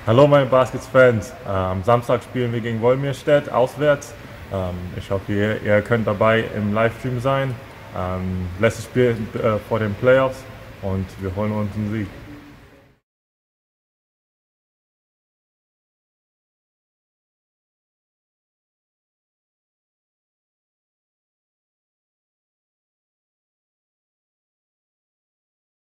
Hallo meine Baskets-Fans, am Samstag spielen wir gegen Wolmirstedt auswärts. Ich hoffe, ihr könnt dabei im Livestream sein. Letztes Spiel vor den Playoffs und wir holen uns einen Sieg.